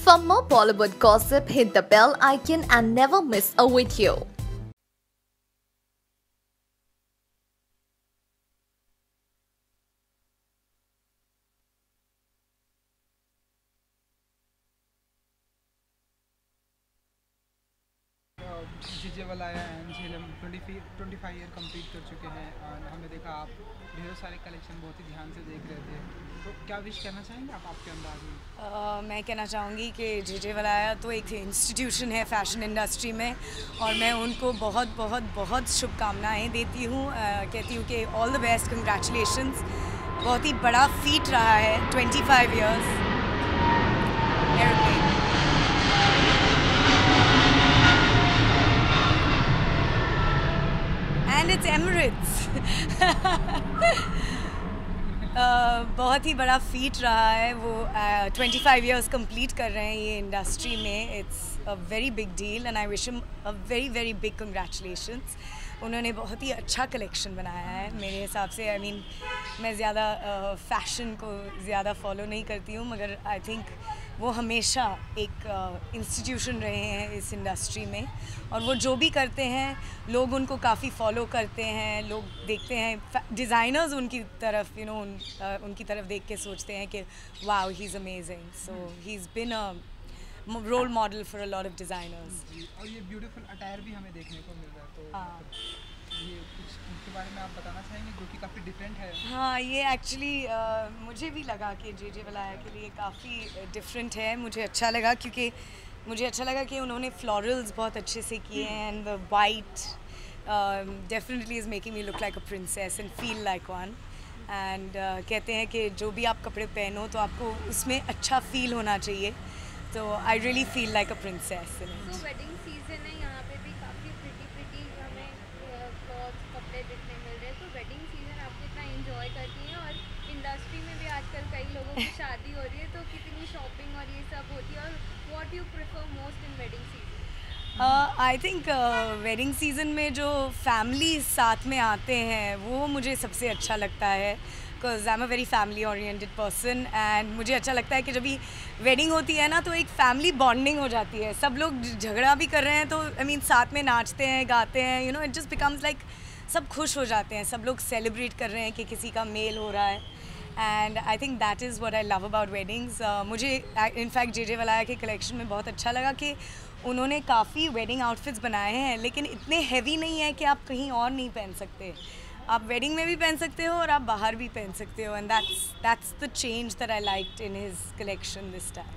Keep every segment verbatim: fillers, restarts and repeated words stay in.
For more Bollywood gossip, hit the bell icon and never miss a video. JJ वाला आया and झेलम twenty five year complete कर चुके हैं और हमने देखा आप ढेरों सारे कलेक्शन बहुत ही ध्यान से देख रहे थे, तो क्या विश करना चाहेंगे आप आपके अंदाज में? uh, मैं कहना चाहूँगी कि जीजे वाला आया तो एक इंस्टीट्यूशन है फैशन इंडस्ट्री में, और मैं उनको बहुत बहुत बहुत शुभकामनाएँ देती हूँ। uh, कहती हूँ कि ऑल द बेस्ट, कंग्रेचुलेशंस। बहुत ही बड़ा फीट रहा है twenty five years airplane. And it's Emirates. बहुत ही बड़ा फीट रहा है वो। ट्वेंटी फाइव ईयर्स कंप्लीट कर रहे हैं ये इंडस्ट्री में। It's a very big deal and I wish him a very very big congratulations. उन्होंने बहुत ही अच्छा कलेक्शन बनाया है मेरे हिसाब से। आई I मीन mean, मैं ज़्यादा फैशन uh, को ज़्यादा फॉलो नहीं करती हूँ, मगर आई थिंक वो हमेशा एक इंस्टीट्यूशन uh, रहे हैं इस इंडस्ट्री में, और वो जो भी करते हैं लोग उनको काफ़ी फॉलो करते हैं। लोग देखते हैं, डिज़ाइनर्स उनकी तरफ यू you नो know, उन, uh, उनकी तरफ देख के सोचते हैं कि wow he is amazing. So he is been a role model for a lot of designers. और ये ब्यूटीफुल अटायर भी हमें देखने को मिल रहा है, तो हाँ, ये कुछ उनके बारे में आप बताना चाहेंगे जो कि काफ़ी डिफरेंट है? हाँ, ये एक्चुअली uh, मुझे भी लगा कि जे जे वलाया के लिए काफ़ी डिफरेंट है। मुझे अच्छा लगा क्योंकि मुझे अच्छा लगा कि उन्होंने फ्लोरल्स बहुत अच्छे से किए हैं, and the white definitely is making me look like a princess and feel like one. And कहते हैं कि जो भी आप कपड़े पहनो तो आपको उसमें अच्छा फील होना चाहिए, तो I really feel like a princess in it. तो वेडिंग सीजन है, यहाँ पे भी काफ़ी प्रिटी प्रिटी हमें क्लॉथ्स कपड़े देखने मिल रहे हैं, तो वेडिंग सीजन आप कितना एंजॉय करती हैं? और इंडस्ट्री में भी आजकल कई लोगों की शादी हो रही है, तो कितनी शॉपिंग और ये सब होती है, और what you prefer most in wedding season? I think wedding season में जो फैमिली साथ में आते हैं वो मुझे सबसे अच्छा लगता है, because I am a very family oriented person. And मुझे अच्छा लगता है कि जब भी वेडिंग होती है ना तो एक फैमिली बॉन्डिंग हो जाती है। सब लोग झगड़ा भी कर रहे हैं तो आई I मीन mean, साथ में नाचते हैं, गाते हैं, you know it just becomes like सब खुश हो जाते हैं, सब लोग सेलिब्रेट कर रहे हैं कि किसी का मेल हो रहा है। And I think that is what I love about weddings. मुझे इनफैक्ट जे जे वलाया के कलेक्शन में बहुत अच्छा लगा कि उन्होंने काफ़ी वेडिंग आउटफिट्स बनाए हैं, लेकिन इतने हैवी नहीं है कि आप कहीं और नहीं पहन सकते। आप वेडिंग में भी पहन सकते हो और आप बाहर भी पहन सकते हो, and that's that's the change that I liked in his collection this time.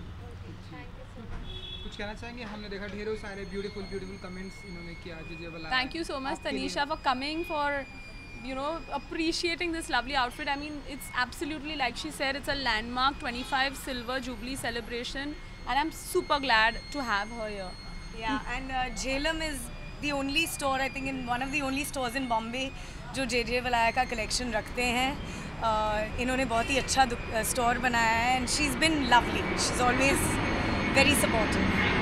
कुछ कहना चाहेंगे? हमने देखा ढेरों सारे ब्यूटीफुल ब्यूटीफुल कमेंट्स इन्होंने किया जीजे वाला। Thank you so much, Tanisha, for coming, for you know appreciating this lovely outfit. I mean, it's absolutely, like she said, it's a landmark twenty-five silver jubilee celebration, and I'm super glad to have her here. Yeah, and uh, Jhelum is the only store, I think, in one of the only stores in Bombay जो जे J वलाया का collection रखते हैं। uh, इन्होंने बहुत ही अच्छा store बनाया है, and she is been lovely, she is always very supportive.